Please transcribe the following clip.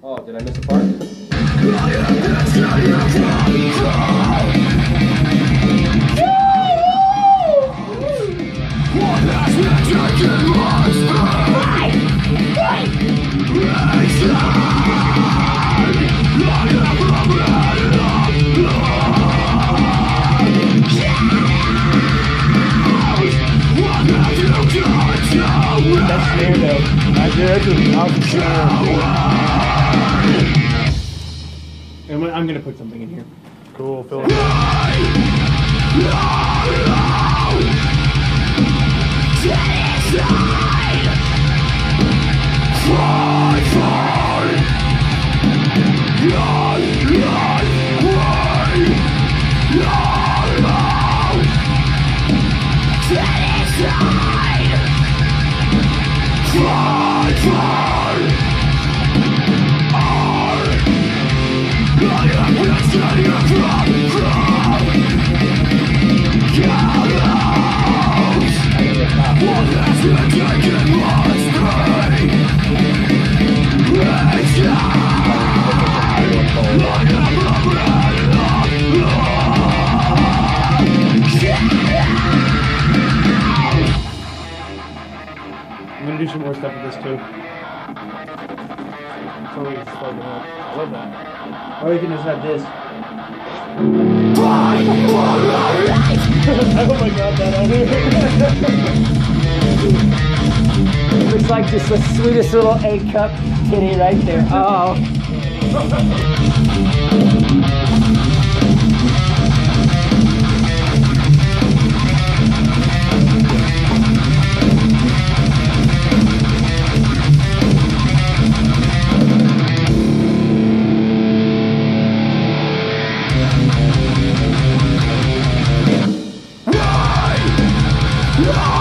Oh, did I miss a part? That snare though. That's an awesome snare. And I'm gonna put something in here. Cool, fill it. I'm gonna do some more stuff with this too. Totally just fucking up. I love that. Or you can just have this. Oh my god, that other. Looks like just the sweetest little A-cup kitty right there. Oh. Yeah!